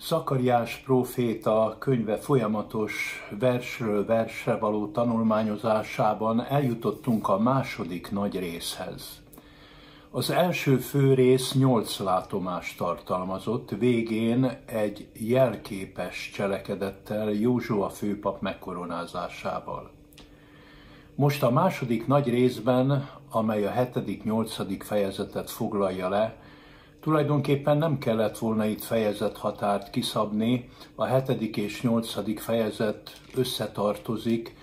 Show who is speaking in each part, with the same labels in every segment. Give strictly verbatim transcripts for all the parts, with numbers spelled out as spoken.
Speaker 1: Zakariás próféta könyve folyamatos versről versre való tanulmányozásában eljutottunk a második nagy részhez. Az első fő rész nyolc látomást tartalmazott, végén egy jelképes cselekedettel, Józsua főpap megkoronázásával. Most a második nagy részben, amely a hetedik-nyolcadik fejezetet foglalja le, tulajdonképpen nem kellett volna itt fejezethatárt kiszabni, a hetedik és nyolcadik fejezet összetartozik,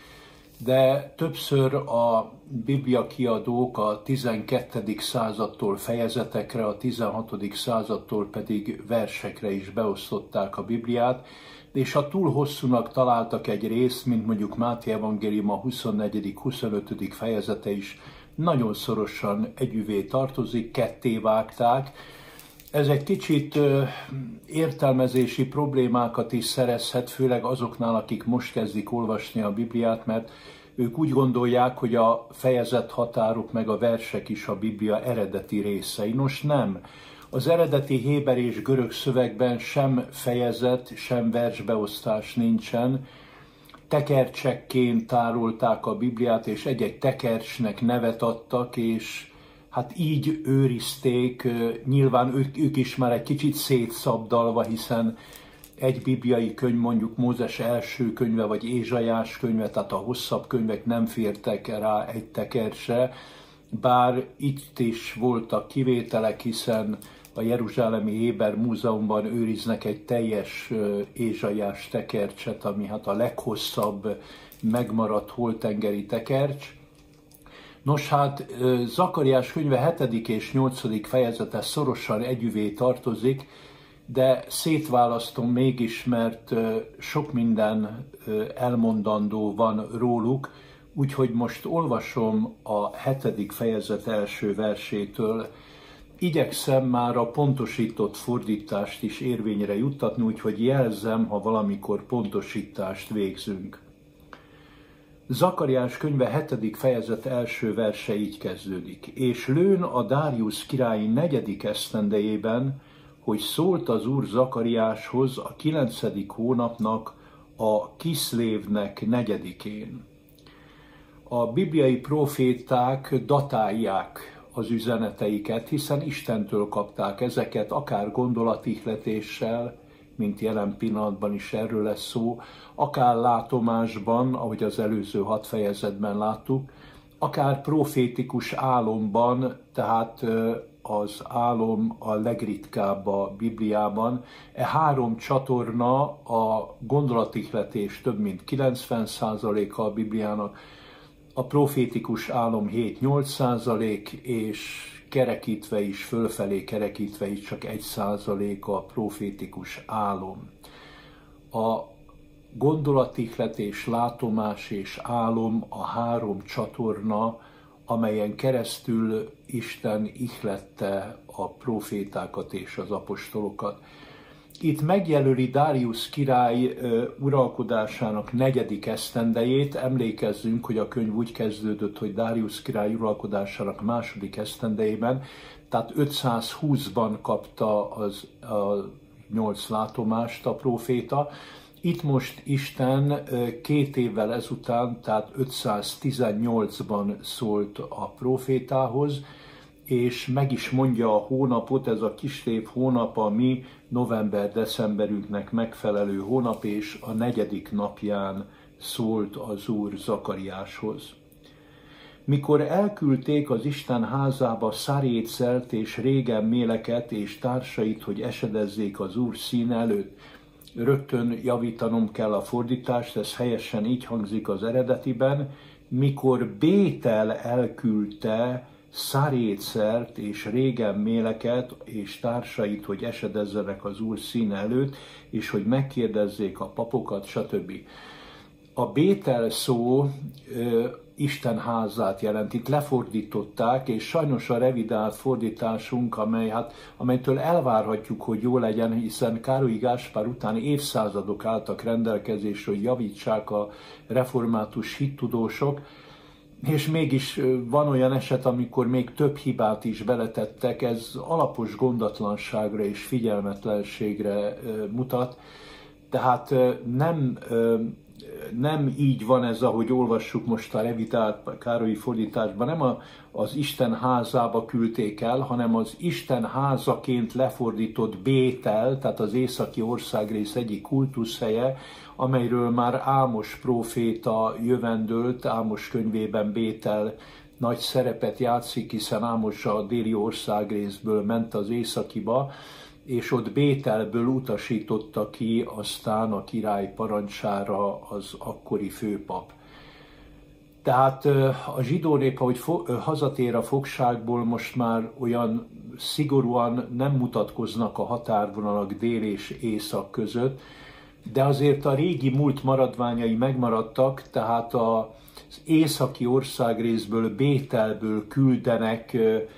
Speaker 1: de többször a Biblia kiadók a tizenkettedik századtól fejezetekre, a tizenhatodik századtól pedig versekre is beosztották a Bibliát, és ha túl hosszúnak találtak egy részt, mint mondjuk Máté evangélium a huszonnegyedik huszonötödik fejezete is nagyon szorosan együvé tartozik, ketté vágták. Ez egy kicsit ö, értelmezési problémákat is szerezhet, főleg azoknál, akik most kezdik olvasni a Bibliát, mert ők úgy gondolják, hogy a fejezet határok meg a versek is a Biblia eredeti részei. Nos nem, az eredeti héber és görög szövegben sem fejezet, sem versbeosztás nincsen. Tekercsekként tárolták a Bibliát, és egy-egy tekercsnek nevet adtak, és hát így őrizték, nyilván ők, ők is már egy kicsit szétszabdalva, hiszen egy bibliai könyv, mondjuk Mózes első könyve, vagy Ézsaiás könyve, tehát a hosszabb könyvek nem fértek rá egy tekercsre, bár itt is voltak kivételek, hiszen a Jeruzsálemi Héber Múzeumban őriznek egy teljes Ézsaiás tekercset, ami hát a leghosszabb megmaradt holtengeri tekercs. Nos hát, Zakariás könyve hetedik és nyolcadik fejezete szorosan együvé tartozik, de szétválasztom mégis, mert sok minden elmondandó van róluk, úgyhogy most olvasom a hetedik fejezet első versétől. Igyekszem már a pontosított fordítást is érvényre juttatni, úgyhogy jelzem, ha valamikor pontosítást végzünk. Zakariás könyve hetedik fejezet első verse így kezdődik. És lőn a Dáriusz királyi negyedik esztendejében, hogy szólt az Úr Zakariáshoz a kilencedik hónapnak, a Kiszlévnek negyedikén. A bibliai proféták datálják az üzeneteiket, hiszen Istentől kapták ezeket, akár gondolatihletéssel, mint jelen pillanatban is erről lesz szó, akár látomásban, ahogy az előző hat fejezetben láttuk, akár profétikus álomban, tehát az álom a legritkább a Bibliában. E három csatorna, a gondolatihletés több mint kilencven százaléka a Bibliának, a profétikus álom hét-nyolc százalék, és kerekítve is, fölfelé kerekítve is csak egy százalék a profétikus álom. A gondolatihletés, látomás és álom a három csatorna, amelyen keresztül Isten ihlette a profétákat és az apostolokat. Itt megjelöli Dáriusz király uralkodásának negyedik esztendejét. Emlékezzünk, hogy a könyv úgy kezdődött, hogy Dáriusz király uralkodásának második esztendejében, tehát ötszázhúszban kapta az a nyolc látomást a próféta. Itt most Isten két évvel ezután, tehát ötszáztizennyolcban szólt a prófétához, és meg is mondja a hónapot, ez a Kislév hónap, a mi november-decemberünknek megfelelő hónap, és a negyedik napján szólt az Úr Zakariáshoz. Mikor elküldték az Isten házába Szárécelt és régen méleket és társait, hogy esedezzék az Úr színe előtt, rögtön javítanom kell a fordítást, ez helyesen így hangzik az eredetiben, mikor Bétel elküldte Szárécelt és régen méleket és társait, hogy esedezzenek az Úr színe előtt, és hogy megkérdezzék a papokat, stb. A Bétel szó ö, Isten házát jelent, itt lefordították, és sajnos a revidált fordításunk, amely, hát, amelytől elvárhatjuk, hogy jó legyen, hiszen Károlyi Gáspár utáni évszázadok álltak rendelkezésre, hogy javítsák a református hittudósok. és mégis van olyan eset, amikor még több hibát is beletettek, ez alapos gondatlanságra és figyelmetlenségre mutat. Tehát nem, nem így van ez, ahogy olvassuk most a revitált Károlyi fordításban, nem a, az Isten házába küldték el, hanem az Isten házaként lefordított Bétel, tehát az északi országrész egyik kultuszhelye, amelyről már Ámos próféta jövendölt, Ámos könyvében Bétel nagy szerepet játszik, hiszen Ámos a déli országrészből ment az északiba, és ott Bételből utasította ki aztán a király parancsára az akkori főpap. Tehát a zsidó nép, ahogy hazatér a fogságból, most már olyan szigorúan nem mutatkoznak a határvonalak dél és észak között, de azért a régi múlt maradványai megmaradtak, tehát az északi országrészből, Bételből küldenek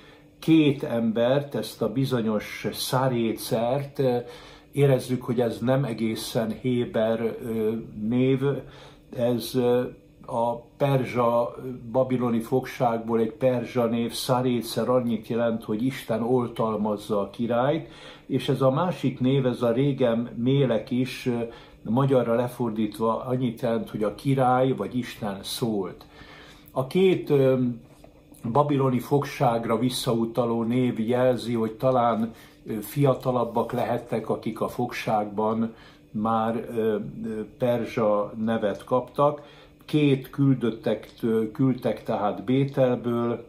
Speaker 1: két embert, ezt a bizonyos Szárécert. Érezzük, hogy ez nem egészen héber név, ez a perzsa babiloni fogságból egy perzsa név, Szárécer annyit jelent, hogy Isten oltalmazza a királyt, és ez a másik név, ez a Régem Mélek is magyarra lefordítva annyit jelent, hogy a király vagy Isten szólt. A két babiloni fogságra visszautaló név jelzi, hogy talán fiatalabbak lehettek, akik a fogságban már perzsa nevet kaptak. Két küldöttek, küldtek tehát Bételből,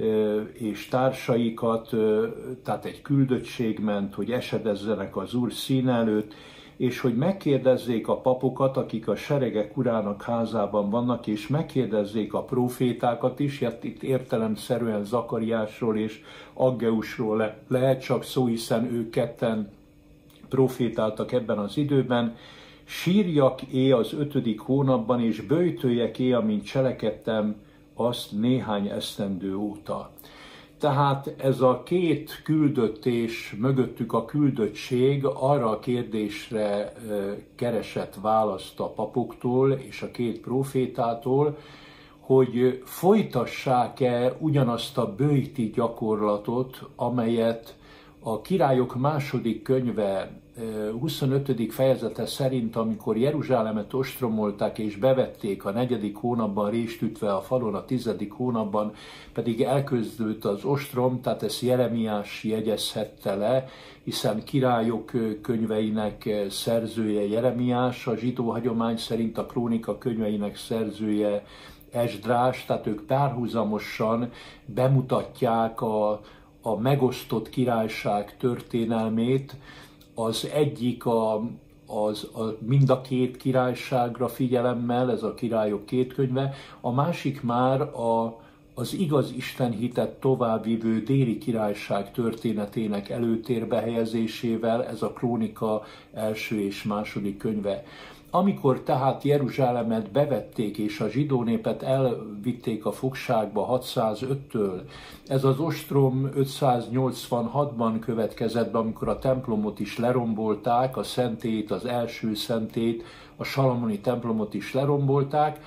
Speaker 1: és társaikat, tehát egy küldöttség ment, hogy esedezzenek az Úr színe előtt, és hogy megkérdezzék a papokat, akik a seregek urának házában vannak, és megkérdezzék a prófétákat is, itt értelemszerűen Zakariásról és Aggeusról le, lehet csak szó, hiszen ők ketten profétáltak ebben az időben. Sírjak-é az ötödik hónapban, és böjtöljek-é, amint cselekedtem azt néhány esztendő óta. Tehát ez a két küldött és mögöttük a küldöttség arra a kérdésre keresett választ a papoktól és a két prófétától, hogy folytassák-e ugyanazt a böjti gyakorlatot, amelyet a Királyok második könyve huszonötödik fejezete szerint, amikor Jeruzsálemet ostromolták és bevették a negyedik hónapban rést ütve a falon, a tizedik hónapban pedig elkezdődött az ostrom, tehát ezt Jeremiás jegyezhette le, hiszen Királyok könyveinek szerzője Jeremiás, a zsidó hagyomány szerint a Krónika könyveinek szerzője Esdrás, tehát ők párhuzamosan bemutatják a, a megosztott királyság történelmét. Az egyik a, az, a, mind a két királyságra figyelemmel, ez a Királyok két könyve, a másik már a, az igaz Isten hitet továbbvivő déli királyság történetének előtérbe helyezésével, ez a Krónika első és második könyve. Amikor tehát Jeruzsálemet bevették és a zsidó népet elvitték a fogságba hatszázöttől, ez az ostrom ötszáznyolcvanhatban következett be, amikor a templomot is lerombolták, a szentélyt, az első szentélyt, a salamoni templomot is lerombolták.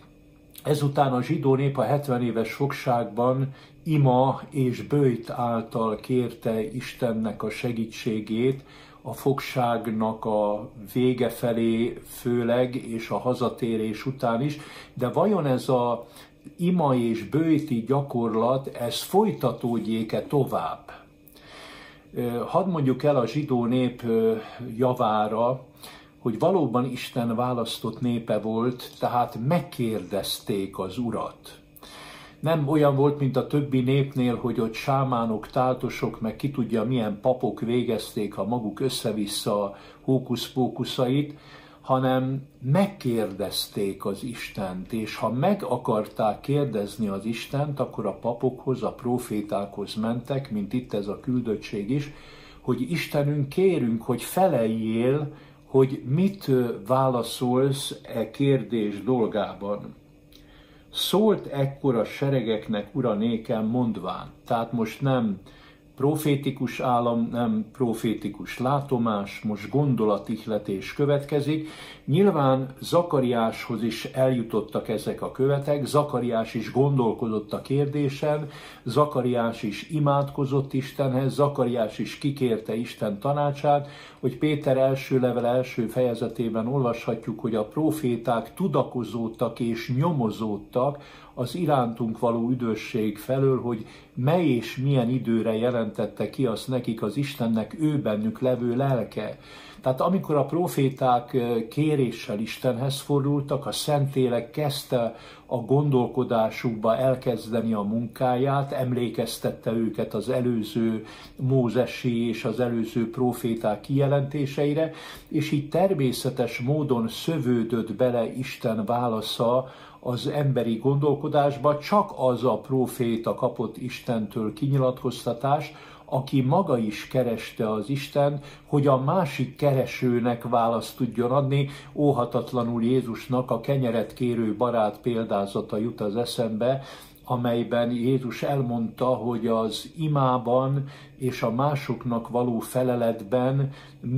Speaker 1: Ezután a zsidó nép a hetven éves fogságban ima és böjt által kérte Istennek a segítségét, a fogságnak a vége felé főleg, és a hazatérés után is, de vajon ez a ima és böjti gyakorlat, ez folytatódjék-e tovább? Hadd mondjuk el a zsidó nép javára, hogy valóban Isten választott népe volt, tehát megkérdezték az Urat. Nem olyan volt, mint a többi népnél, hogy ott sámánok, táltosok, meg ki tudja milyen papok végezték a maguk össze-vissza hókusz-pókuszait, hanem megkérdezték az Istent, és ha meg akarták kérdezni az Istent, akkor a papokhoz, a prófétákhoz mentek, mint itt ez a küldöttség is, hogy Istenünk, kérünk, hogy feleljél, hogy mit válaszolsz e kérdés dolgában. Szólt ekkor a seregeknek ura nékem mondván, tehát most nem profétikus állam, nem profétikus látomás, most gondolatihletés következik. Nyilván Zakariáshoz is eljutottak ezek a követek, Zakariás is gondolkodott a kérdésen, Zakariás is imádkozott Istenhez, Zakariás is kikérte Isten tanácsát, hogy Péter első level első fejezetében olvashatjuk, hogy a proféták tudakozódtak és nyomozódtak az irántunk való üdvösség felől, hogy mely és milyen időre jelentette ki azt nekik az Istennek ő bennük levő lelke. Tehát amikor a proféták kéréssel Istenhez fordultak, a Szentlélek kezdte a gondolkodásukba elkezdeni a munkáját, emlékeztette őket az előző mózesi és az előző proféták kijelentéseire, és így természetes módon szövődött bele Isten válasza az emberi gondolkodásba, csak az a próféta kapott Istentől kinyilatkoztatást, aki maga is kereste az Istent, hogy a másik keresőnek választ tudjon adni. Óhatatlanul Jézusnak a kenyeret kérő barát példázata jut az eszembe, amelyben Jézus elmondta, hogy az imában és a másoknak való feleletben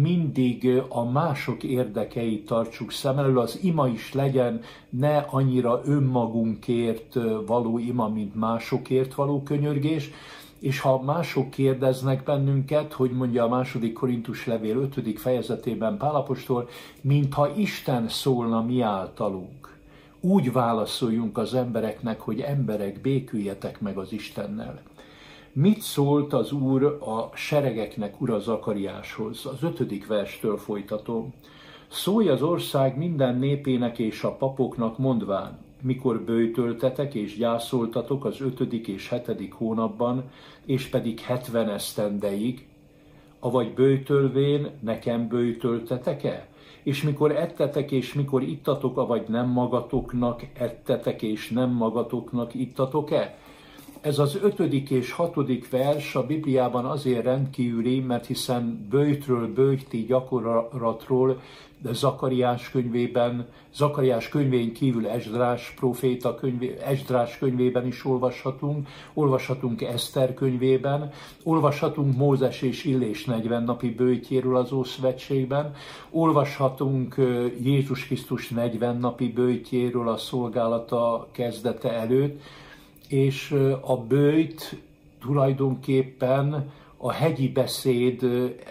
Speaker 1: mindig a mások érdekeit tartsuk szem elől. Az ima is legyen ne annyira önmagunkért való ima, mint másokért való könyörgés, és ha mások kérdeznek bennünket, hogy mondja a második Korintus levél ötödik fejezetében Pál apostol, mintha Isten szólna mi általunk. Úgy válaszoljunk az embereknek, hogy emberek, béküljetek meg az Istennel. Mit szólt az Úr a seregeknek ura Zakariáshoz? Az ötödik verstől folytatom. Szólj az ország minden népének és a papoknak mondván, mikor böjtöltetek és gyászoltatok az ötödik és hetedik hónapban, és pedig hetven esztendeig, avagy böjtölvén nekem böjtöltetek-e? És mikor ettetek, és mikor ittatok, avagy nem magatoknak ettetek, és nem magatoknak ittatok-e? Ez az ötödik és hatodik vers a Bibliában azért rendkívüli, mert hiszen böjtről, böjti gyakorlatról, de Zakariás könyvében, Zakariás könyvén kívül Esdrás proféta könyvé, Esdrás könyvében is olvashatunk, olvashatunk Eszter könyvében, olvashatunk Mózes és Illés negyven napi böjtjéről az Ószövetségben, olvashatunk Jézus Krisztus negyven napi böjtjéről a szolgálata kezdete előtt, és a böjt tulajdonképpen a hegyi beszéd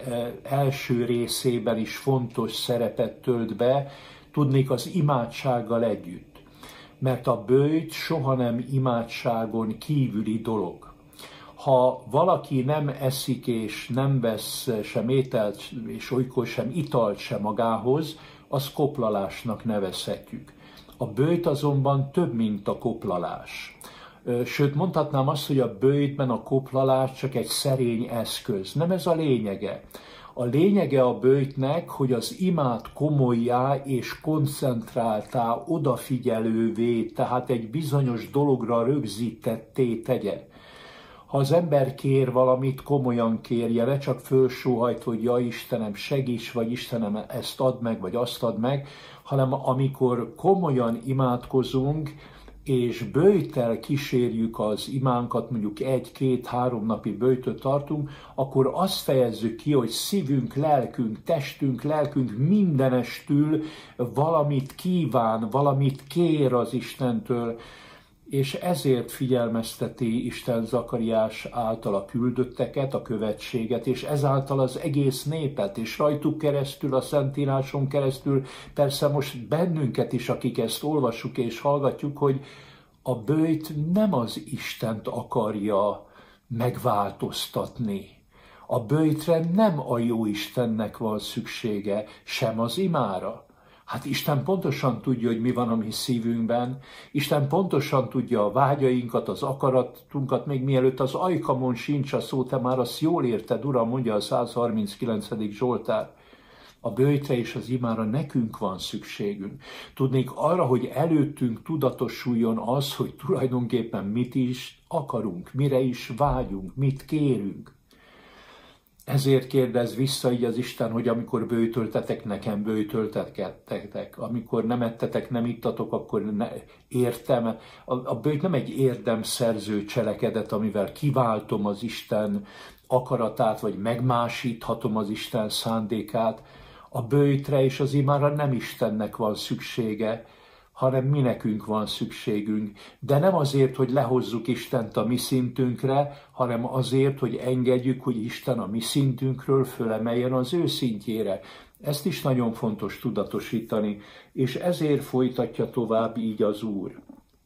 Speaker 1: első részében is fontos szerepet tölt be, tudnék az imádsággal együtt. Mert a böjt soha nem imádságon kívüli dolog. Ha valaki nem eszik és nem vesz sem ételt, és olykor sem italt sem magához, az koplalásnak nevezhetjük. A böjt azonban több, mint a koplalás. Sőt, mondhatnám azt, hogy a böjtben a koplalás csak egy szerény eszköz. Nem ez a lényege. A lényege a böjtnek, hogy az imát komolyá és koncentráltá, odafigyelővé, tehát egy bizonyos dologra rögzítetté tegye. Ha az ember kér valamit, komolyan kérje, ne csak fölsóhajt, hogy ja Istenem, segíts, vagy Istenem, ezt add meg, vagy azt add meg, hanem amikor komolyan imádkozunk, és böjttel kísérjük az imánkat, mondjuk egy-két-három napi böjtöt tartunk, akkor azt fejezzük ki, hogy szívünk, lelkünk, testünk, lelkünk mindenestül valamit kíván, valamit kér az Istentől, és ezért figyelmezteti Isten Zakariás által a küldötteket, a követséget, és ezáltal az egész népet, és rajtuk keresztül, a Szentíráson keresztül, persze most bennünket is, akik ezt olvassuk és hallgatjuk, hogy a böjt nem az Istent akarja megváltoztatni. A böjtre nem a jó Istennek van szüksége, sem az imára. Hát Isten pontosan tudja, hogy mi van a mi szívünkben. Isten pontosan tudja a vágyainkat, az akaratunkat, még mielőtt az ajkamon sincs a szó, te már azt jól érted, Uram, mondja a százharminckilencedik Zsoltár. A böjtre és az imára nekünk van szükségünk. Tudnék arra, hogy előttünk tudatosuljon az, hogy tulajdonképpen mit is akarunk, mire is vágyunk, mit kérünk. Ezért kérdez vissza így az Isten, hogy amikor böjtöltetek, nekem böjtöltettek, amikor nem ettetek, nem ittatok, akkor ne, értem. A, a böjt nem egy érdemszerző cselekedet, amivel kiváltom az Isten akaratát, vagy megmásíthatom az Isten szándékát. A böjtre és az imára nem Istennek van szüksége, hanem mi nekünk van szükségünk. De nem azért, hogy lehozzuk Istent a mi szintünkre, hanem azért, hogy engedjük, hogy Isten a mi szintünkről fölemeljen az ő szintjére. Ezt is nagyon fontos tudatosítani, és ezért folytatja tovább így az Úr.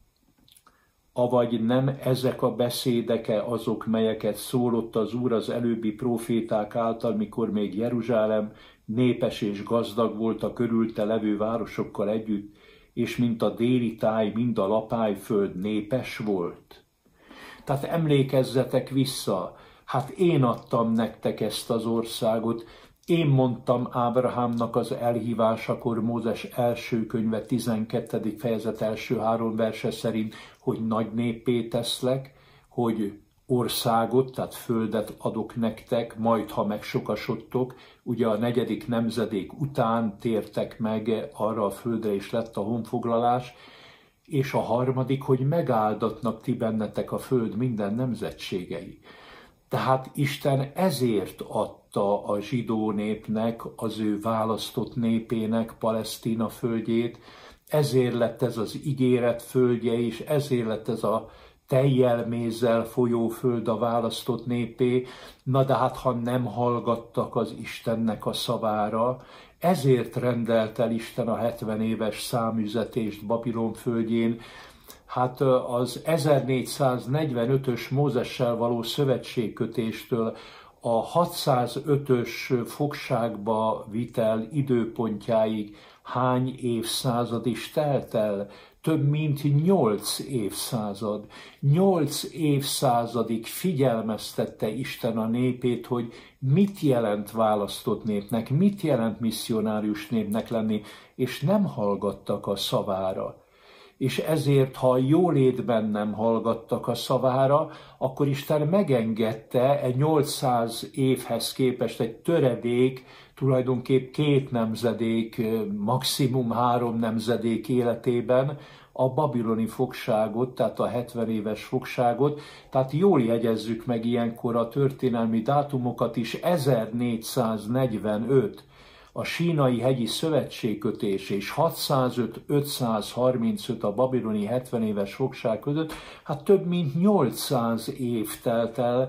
Speaker 1: Avagy nem ezek a beszédeke azok, melyeket szólott az Úr az előbbi próféták által, mikor még Jeruzsálem népes és gazdag volt a körülte levő városokkal együtt, és mint a déli táj, mind a lapályföld népes volt. Tehát emlékezzetek vissza, hát én adtam nektek ezt az országot, én mondtam Ábrahámnak az elhívásakor, Mózes első könyve tizenkettedik fejezet első három verse szerint, hogy nagy néppé teszlek, hogy országot, tehát földet adok nektek, majd ha megsokasodtok, ugye a negyedik nemzedék után tértek meg arra a földre, és lett a honfoglalás, és a harmadik, hogy megáldatnak ti bennetek a föld minden nemzetségei. Tehát Isten ezért adta a zsidó népnek, az ő választott népének Palesztina földjét, ezért lett ez az ígéret földje, és ezért lett ez a tejjel, mézzel folyó föld a választott népé. Na de hát, ha nem hallgattak az Istennek a szavára, ezért rendelt el Isten a hetven éves számüzetést Babilon földjén. Hát az ezernégyszáznegyvenötös Mózessel való szövetségkötéstől a hatszázötös fogságba vitel időpontjáig hány évszázad is telt el? Több mint nyolc évszázad. Nyolc évszázadig figyelmeztette Isten a népét, hogy mit jelent választott népnek, mit jelent misszionárius népnek lenni, és nem hallgattak a szavára. És ezért, ha a jólétben nem hallgattak a szavára, akkor Isten megengedte egy nyolcszáz évhez képest egy töredék, tulajdonképp két nemzedék, maximum három nemzedék életében a babiloni fogságot, tehát a hetven éves fogságot. Tehát jól jegyezzük meg ilyenkor a történelmi dátumokat is, ezernégyszáznegyvenöt. A sínai hegyi szövetségkötés és hatszázöt ötszázharmincöt a babiloni hetven éves fogság között, hát több mint nyolcszáz év telt el,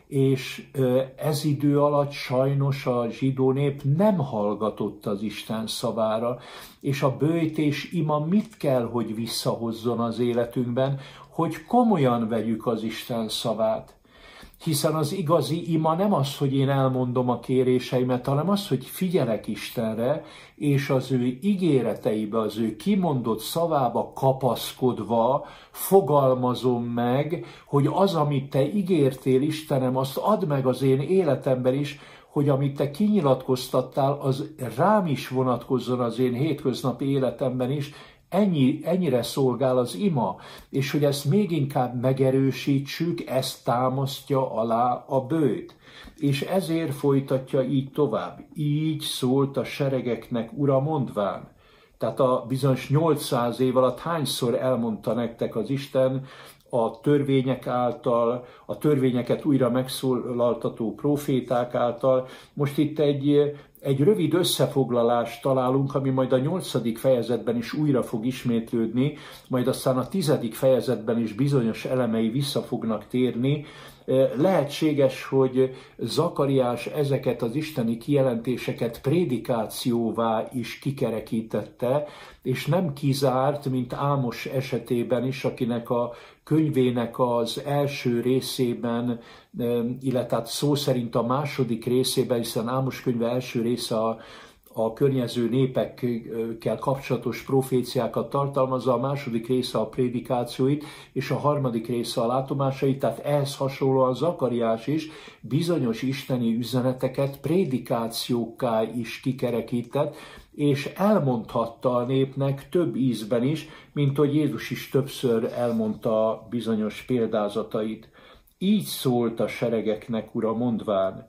Speaker 1: és ez idő alatt sajnos a zsidó nép nem hallgatott az Isten szavára, és a böjt és ima mit kell, hogy visszahozzon az életünkben, hogy komolyan vegyük az Isten szavát. Hiszen az igazi ima nem az, hogy én elmondom a kéréseimet, hanem az, hogy figyelek Istenre, és az ő ígéreteibe, az ő kimondott szavába kapaszkodva fogalmazom meg, hogy az, amit te ígértél, Istenem, azt add meg az én életemben is, hogy amit te kinyilatkoztattál, az rám is vonatkozzon az én hétköznapi életemben is. Ennyi, ennyire szolgál az ima, és hogy ezt még inkább megerősítsük, ezt támasztja alá a böjt. És ezért folytatja így tovább. Így szólt a seregeknek Ura mondván. Tehát a bizonyos nyolcszáz év alatt hányszor elmondta nektek az Isten a törvények által, a törvényeket újra megszólaltató proféták által. Most itt egy, egy rövid összefoglalást találunk, ami majd a nyolcadik fejezetben is újra fog ismétlődni, majd aztán a tizedik fejezetben is bizonyos elemei vissza fognak térni. Lehetséges, hogy Zakariás ezeket az isteni kijelentéseket prédikációvá is kikerekítette, és nem kizárt, mint Ámos esetében is, akinek a könyvének az első részében, illetve szó szerint a második részében, hiszen Ámos könyve első része a a környező népekkel kapcsolatos proféciákat tartalmazza, a második része a prédikációit, és a harmadik része a látomásait, tehát ehhez hasonlóan Zakariás is bizonyos isteni üzeneteket prédikációkká is kikerekített, és elmondhatta a népnek több ízben is, mint hogy Jézus is többször elmondta bizonyos példázatait. Így szólt a seregeknek Ura mondván,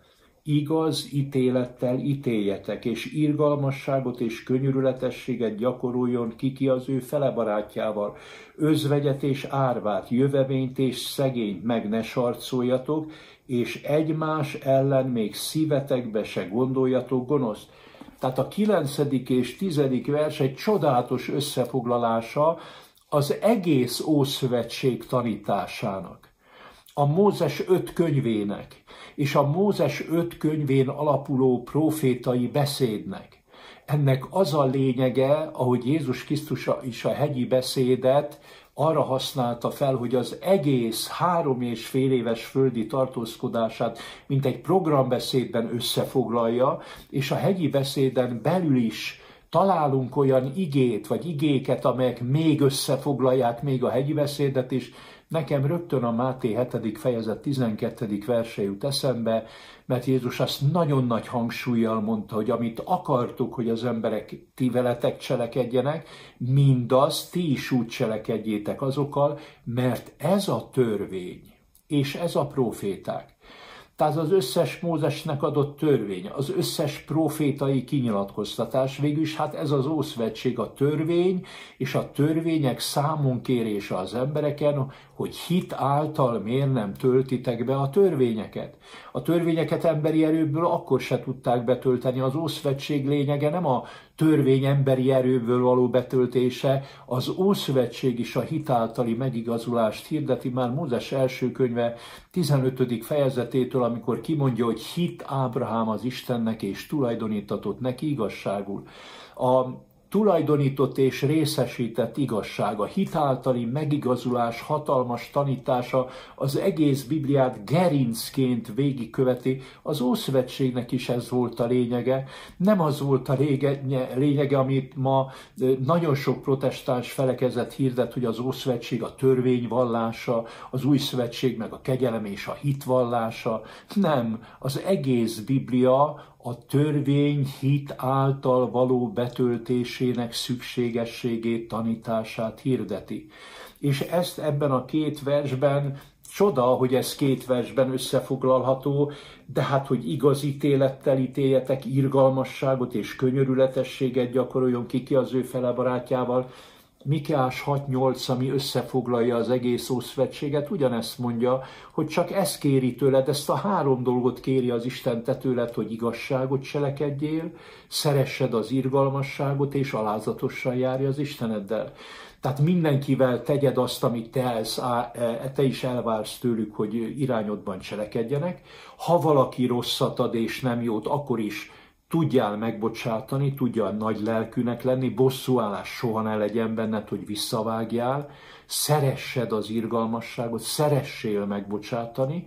Speaker 1: igaz ítélettel ítéljetek, és irgalmasságot és könyörületességet gyakoroljon ki ki az ő fele barátjával. Özvegyet és árvát, jövevényt és szegényt meg ne sarcoljatok, és egymás ellen még szívetekbe se gondoljatok gonoszt. Tehát a kilencedik és tizedik vers egy csodálatos összefoglalása az egész Ószövetség tanításának, a Mózes öt könyvének, és a Mózes öt könyvén alapuló profétai beszédnek. Ennek az a lényege, ahogy Jézus Krisztus is a hegyi beszédet arra használta fel, hogy az egész három és fél éves földi tartózkodását mint egy programbeszédben összefoglalja, és a hegyi beszéden belül is találunk olyan igét, vagy igéket, amelyek még összefoglalják még a hegyi beszédet is. Nekem rögtön a Máté hetedik fejezet tizenkettedik verse jut eszembe, mert Jézus azt nagyon nagy hangsúllyal mondta, hogy amit akartuk, hogy az emberek ti veletek cselekedjenek, mindazt ti is úgy cselekedjétek azokkal, mert ez a törvény, és ez a proféták. Tehát az összes Mózesnek adott törvény, az összes profétai kinyilatkoztatás, végülis hát ez az Ószövetség, a törvény, és a törvények számonkérése az embereken, hogy hit által miért nem töltitek be a törvényeket. A törvényeket emberi erőből akkor se tudták betölteni. Az Ószövetség lényege nem a törvény emberi erőből való betöltése, az Ószövetség is a hit általi megigazulást hirdeti, már Mózes első könyve tizenötödik fejezetétől, amikor kimondja, hogy hit Ábrahám az Istennek, és tulajdonítatott neki igazságul. A tulajdonított és részesített igazság, a hit általi megigazulás hatalmas tanítása az egész Bibliát gerincként végigköveti. Az Ószövetségnek is ez volt a lényege. Nem az volt a lényege, amit ma nagyon sok protestáns felekezet hirdet, hogy az Ószövetség a törvény vallása, az Új Szövetség meg a kegyelem és a hit vallása. Nem, az egész Biblia a törvény hit által való betöltésének szükségességét, tanítását hirdeti. És ezt ebben a két versben, csoda, hogy ez két versben összefoglalható, de hát, hogy igaz ítélettel ítéljetek, irgalmasságot és könyörületességet gyakoroljon ki ki az ő fele barátjával. Mikeás hat nyolc, ami összefoglalja az egész Ószövetséget, ugyanezt mondja, hogy csak ezt kéri tőled, ezt a három dolgot kéri az Isten te tőled, hogy igazságot cselekedjél, szeressed az irgalmasságot, és alázatosan járj az Isteneddel. Tehát mindenkivel tegyed azt, amit te, elsz, te is elvársz tőlük, hogy irányodban cselekedjenek. Ha valaki rosszat ad és nem jót, akkor is tudjál megbocsátani, tudjál nagy lelkűnek lenni, bosszúállás soha ne legyen benned, hogy visszavágjál, szeressed az irgalmasságot, szeressél megbocsátani,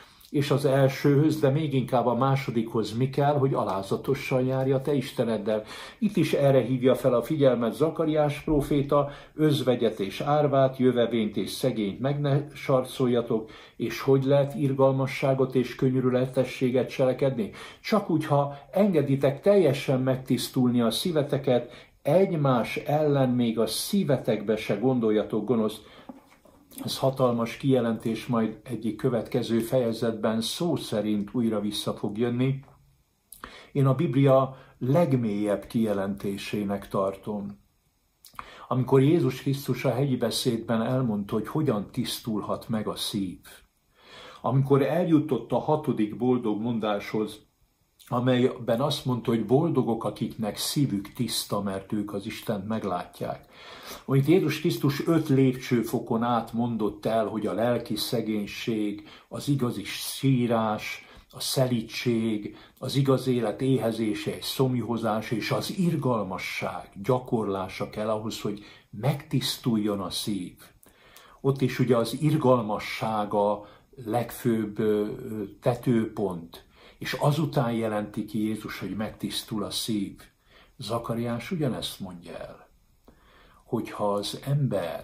Speaker 1: és az elsőhöz, de még inkább a másodikhoz mi kell, hogy alázatosan járj a te Isteneddel. Itt is erre hívja fel a figyelmet Zakariás próféta, özvegyet és árvát, jövevényt és szegényt meg ne sarcoljatok, és hogy lehet irgalmasságot és könyörületességet cselekedni? Csak úgy, ha engeditek teljesen megtisztulni a szíveteket, egymás ellen még a szívetekbe se gondoljatok gonoszt. Ez hatalmas kijelentés, majd egyik következő fejezetben szó szerint újra vissza fog jönni. Én a Biblia legmélyebb kijelentésének tartom. Amikor Jézus Krisztus a hegyi beszédben elmondta, hogy hogyan tisztulhat meg a szív. Amikor eljutott a hatodik boldog mondáshoz, amelyben azt mondta, hogy boldogok, akiknek szívük tiszta, mert ők az Istent meglátják. Amit Jézus Krisztus öt lépcsőfokon át mondott el, hogy a lelki szegénység, az igazi sírás, a szelídség, az igaz élet éhezése és szomjúhozás és az irgalmasság gyakorlása kell ahhoz, hogy megtisztuljon a szív. Ott is ugye az irgalmasság a legfőbb tetőpont, és azután jelenti ki Jézus, hogy megtisztul a szív. Zakariás ugyanezt mondja el, hogyha az ember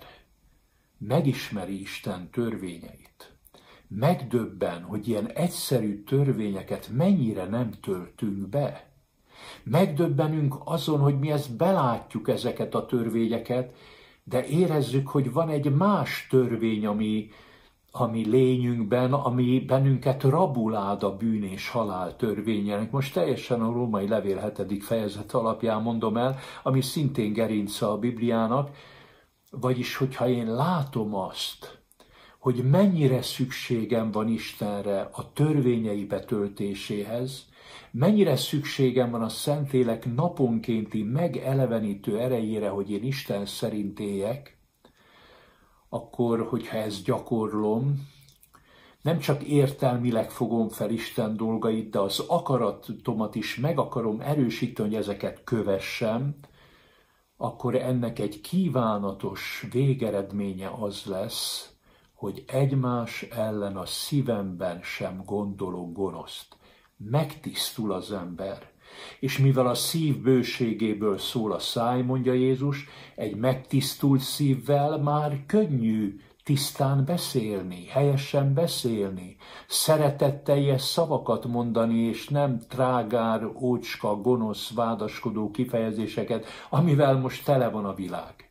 Speaker 1: megismeri Isten törvényeit, megdöbben, hogy ilyen egyszerű törvényeket mennyire nem töltünk be. Megdöbbenünk azon, hogy mi ezt belátjuk, ezeket a törvényeket, de érezzük, hogy van egy más törvény, ami a mi lényünkben, ami bennünket rabulád a bűn és halál törvényének. Most teljesen a római levél hetedik fejezet alapján mondom el, ami szintén gerince a Bibliának, vagyis hogyha én látom azt, hogy mennyire szükségem van Istenre a törvényei betöltéséhez, mennyire szükségem van a Szentlélek naponkénti megelevenítő erejére, hogy én Isten szerint éljek, akkor, hogyha ezt gyakorlom, nem csak értelmileg fogom fel Isten dolgait, de az akaratomat is meg akarom erősíteni, hogy ezeket kövessem, akkor ennek egy kívánatos végeredménye az lesz, hogy egymás ellen a szívemben sem gondolok gonoszt. Megtisztul az ember. És mivel a szív bőségéből szól a száj, mondja Jézus, egy megtisztult szívvel már könnyű tisztán beszélni, helyesen beszélni, szeretetteljes szavakat mondani, és nem trágár, ócska, gonosz, vádaskodó kifejezéseket, amivel most tele van a világ.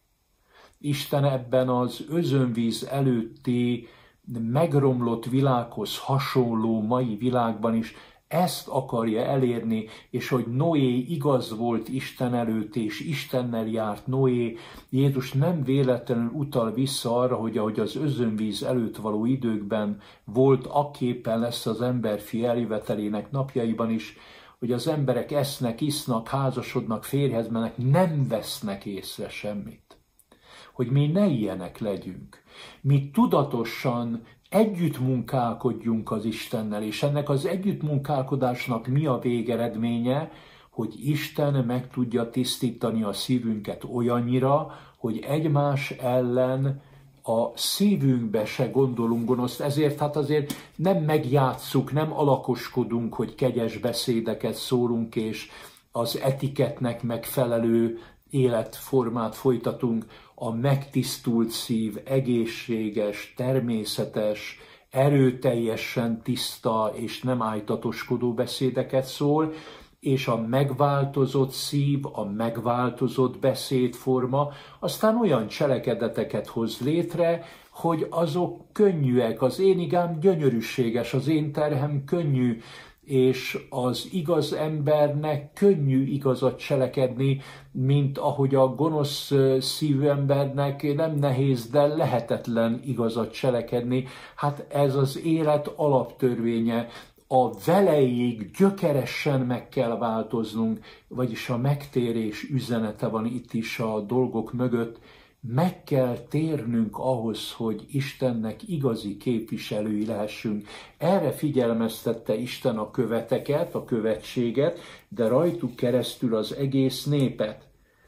Speaker 1: Isten ebben az özönvíz előtti megromlott világhoz hasonló mai világban is ezt akarja elérni, és hogy Noé igaz volt Isten előtt, és Istennel járt Noé, Jézus nem véletlenül utal vissza arra, hogy ahogy az özönvíz előtt való időkben volt, akképpen lesz az emberfi eljövetelének napjaiban is, hogy az emberek esznek, isznak, házasodnak, férjhez mennek, nem vesznek észre semmit. Hogy mi ne ilyenek legyünk. Mi tudatosan együtt munkálkodjunk az Istennel, és ennek az együttmunkálkodásnak mi a végeredménye, hogy Isten meg tudja tisztítani a szívünket olyannyira, hogy egymás ellen a szívünkbe se gondolunk gonoszt. Ezért hát azért nem megjátsszuk, nem alakoskodunk, hogy kegyes beszédeket szólunk, és az etiketnek megfelelő életformát folytatunk. A megtisztult szív egészséges, természetes, erőteljesen tiszta és nem ájtatoskodó beszédeket szól, és a megváltozott szív, a megváltozott beszédforma aztán olyan cselekedeteket hoz létre, hogy azok könnyűek, az én igám gyönyörűséges, az én terhem könnyű, és az igaz embernek könnyű igazat cselekedni, mint ahogy a gonosz szívű embernek nem nehéz, de lehetetlen igazat cselekedni. Hát ez az élet alaptörvénye. A velejéig gyökeresen meg kell változnunk, vagyis a megtérés üzenete van itt is a dolgok mögött. Meg kell térnünk ahhoz, hogy Istennek igazi képviselői lehessünk. Erre figyelmeztette Isten a követeket, a követséget, de rajtuk keresztül az egész népet.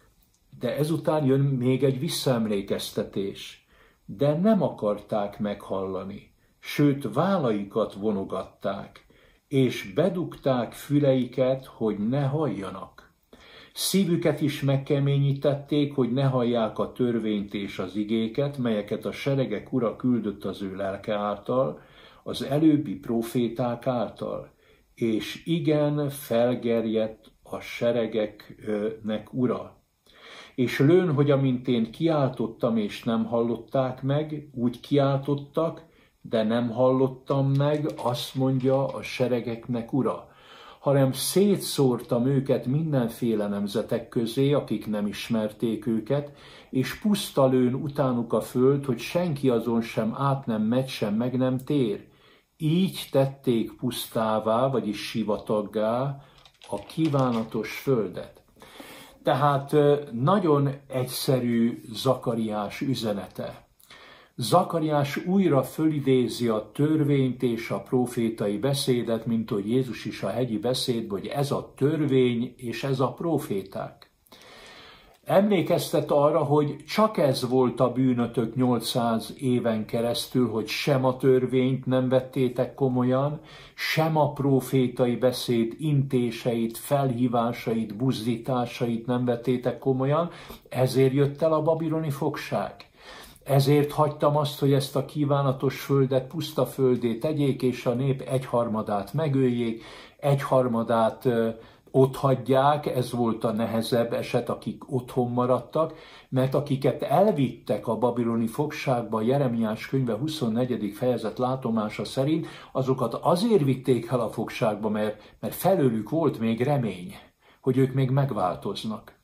Speaker 1: De ezután jön még egy visszaemlékeztetés. De nem akarták meghallani, sőt vállaikat vonogatták, és bedugták füleiket, hogy ne halljanak. Szívüket is megkeményítették, hogy ne hallják a törvényt és az igéket, melyeket a seregek ura küldött az ő lelke által, az előbbi próféták által, és igen, felgerjedt a seregeknek ura. És lőn, hogy amint én kiáltottam, és nem hallották meg, úgy kiáltottak, de nem hallottam meg, azt mondja a seregeknek ura, hanem szétszórtam őket mindenféle nemzetek közé, akik nem ismerték őket, és puszta lőn utánuk a föld, hogy senki azon sem át nem megy, sem meg nem tér. Így tették pusztává, vagyis sivataggá a kívánatos földet. Tehát nagyon egyszerű Zakariás üzenete. Zakariás újra fölidézi a törvényt és a prófétai beszédet, mint hogy Jézus is a hegyi beszédben, hogy ez a törvény és ez a próféták. Emlékeztet arra, hogy csak ez volt a bűnötök nyolcszáz éven keresztül, hogy sem a törvényt nem vettétek komolyan, sem a prófétai beszéd intéseit, felhívásait, buzdításait nem vettétek komolyan, ezért jött el a babiloni fogság. Ezért hagytam azt, hogy ezt a kívánatos földet puszta földé tegyék, és a nép egyharmadát megöljék, egyharmadát ott hagyják, ez volt a nehezebb eset, akik otthon maradtak, mert akiket elvittek a babiloni fogságba, Jeremiás könyve huszonnegyedik fejezet látomása szerint, azokat azért vitték el a fogságba, mert, mert felőlük volt még remény, hogy ők még megváltoznak.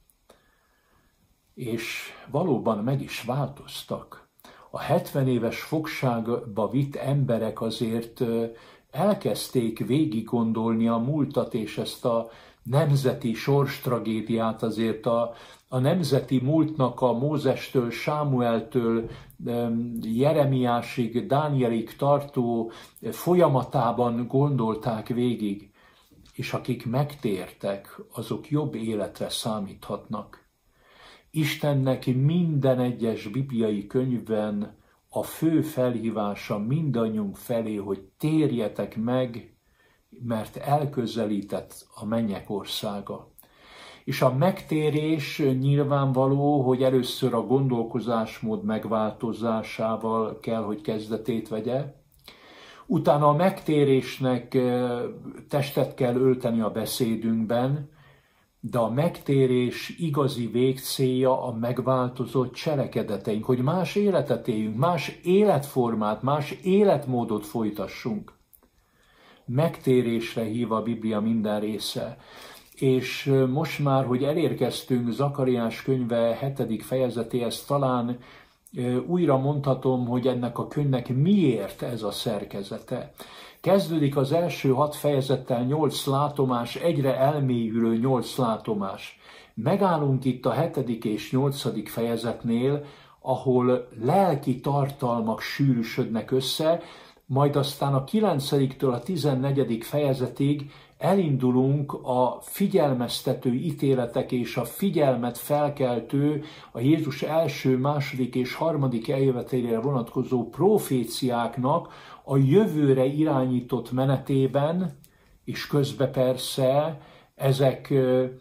Speaker 1: És valóban meg is változtak. A hetven éves fogságba vitt emberek azért elkezdték végig gondolni a múltat, és ezt a nemzeti sorstragédiát, azért a, a nemzeti múltnak a Mózestől, Sámueltől, Jeremiásig, Dánielig tartó folyamatában gondolták végig, és akik megtértek, azok jobb életre számíthatnak. Istennek minden egyes bibliai könyvben a fő felhívása mindannyiunk felé, hogy térjetek meg, mert elközelített a mennyek országa. És a megtérés nyilvánvaló, hogy először a gondolkozásmód megváltozásával kell, hogy kezdetét vegye. Utána a megtérésnek testet kell ölteni a beszédünkben, de a megtérés igazi végcélja a megváltozott cselekedeteink, hogy más életet éljünk, más életformát, más életmódot folytassunk. Megtérésre hív a Biblia minden része. És most már, hogy elérkeztünk Zakariás könyve hetedik fejezetéhez, talán újra mondhatom, hogy ennek a könyvnek miért ez a szerkezete. Kezdődik az első hat fejezettel nyolc látomás, egyre elmélyülő nyolc látomás. Megállunk itt a hetedik és nyolcadik fejezetnél, ahol lelki tartalmak sűrűsödnek össze, majd aztán a kilencediktől a tizennegyedik fejezetig elindulunk a figyelmeztető ítéletek és a figyelmet felkeltő, a Jézus első, második és harmadik eljövetelére vonatkozó proféciáknak a jövőre irányított menetében, és közben persze ezek,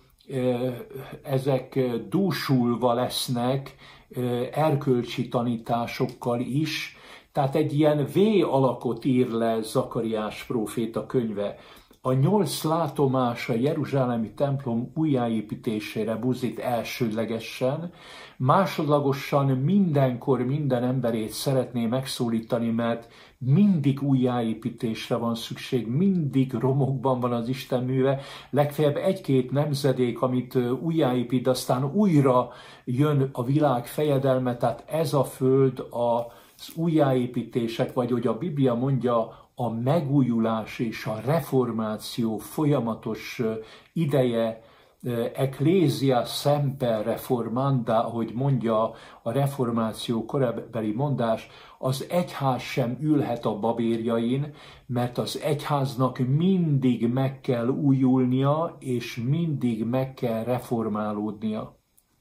Speaker 1: ezek dúsulva lesznek erkölcsi tanításokkal is, tehát egy ilyen V-alakot ír le Zakariás próféta könyve. A nyolc látomás a jeruzsálemi templom újjáépítésére buzít elsődlegesen, másodlagosan mindenkor minden emberét szeretné megszólítani, mert mindig újjáépítésre van szükség, mindig romokban van az Isten műve, legfeljebb egy-két nemzedék, amit újjáépít, aztán újra jön a világ fejedelme, tehát ez a föld az újjáépítések, vagy hogy a Biblia mondja, a megújulás és a reformáció folyamatos ideje, ecclesia semper reformanda, ahogy mondja a reformáció korabeli mondás, az egyház sem ülhet a babérjain, mert az egyháznak mindig meg kell újulnia, és mindig meg kell reformálódnia.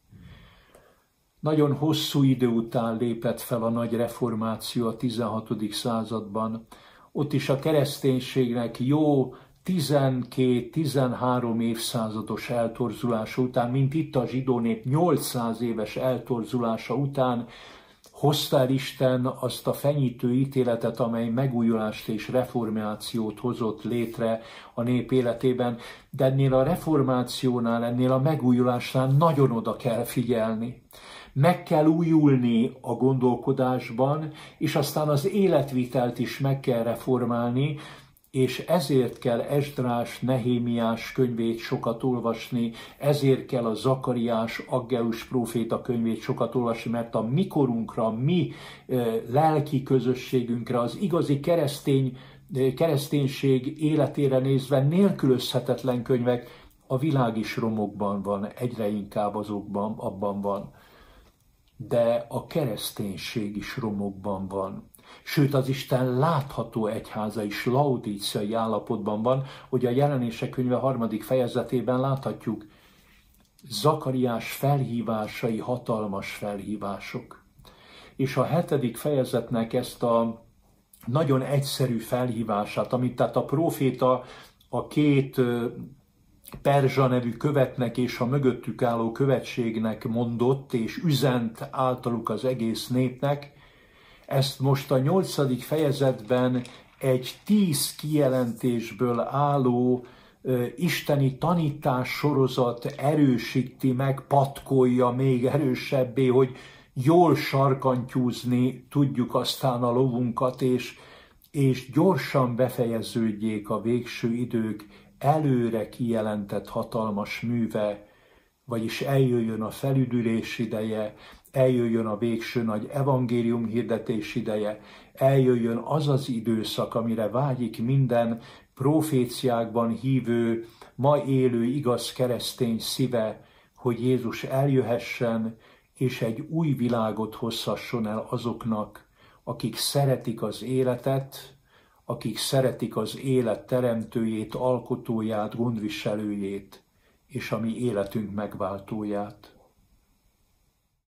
Speaker 1: Nagyon hosszú idő után lépett fel a nagy reformáció a tizenhatodik században. Ott is a kereszténységnek jó tizenkét-tizenhárom évszázados eltorzulása után, mint itt a zsidó nép nyolcszáz éves eltorzulása után hozta el Isten azt a fenyítő ítéletet, amely megújulást és reformációt hozott létre a nép életében, de ennél a reformációnál, ennél a megújulásnál nagyon oda kell figyelni. Meg kell újulni a gondolkodásban, és aztán az életvitelt is meg kell reformálni, és ezért kell Esdrás, Nehémiás könyvét sokat olvasni, ezért kell a Zakariás, Aggeus próféta könyvét sokat olvasni, mert a mi korunkra, a mi lelki közösségünkre, az igazi keresztény, kereszténység életére nézve nélkülözhetetlen könyvek, a világ is romokban van, egyre inkább azokban, abban van. De a kereszténység is romokban van. Sőt, az Isten látható egyháza is laodíciai állapotban van, hogy a Jelenések könyve harmadik fejezetében láthatjuk, Zakariás felhívásai hatalmas felhívások. És a hetedik fejezetnek ezt a nagyon egyszerű felhívását, amit tehát a próféta a két Perzsa nevű követnek és a mögöttük álló követségnek mondott, és üzent általuk az egész népnek, ezt most a nyolcadik fejezetben egy tíz kijelentésből álló isteni tanítás sorozat erősíti meg, patkolja még erősebbé, hogy jól sarkantyúzni tudjuk aztán a lovunkat, és, és gyorsan befejeződjék a végső idők előre kijelentett hatalmas műve, vagyis eljöjjön a felüdülés ideje, eljöjjön a végső nagy evangélium hirdetés ideje, eljöjjön az az időszak, amire vágyik minden proféciákban hívő, ma élő igaz keresztény szíve, hogy Jézus eljöhessen, és egy új világot hozhasson el azoknak, akik szeretik az életet, akik szeretik az élet teremtőjét, alkotóját, gondviselőjét, és a mi életünk megváltóját.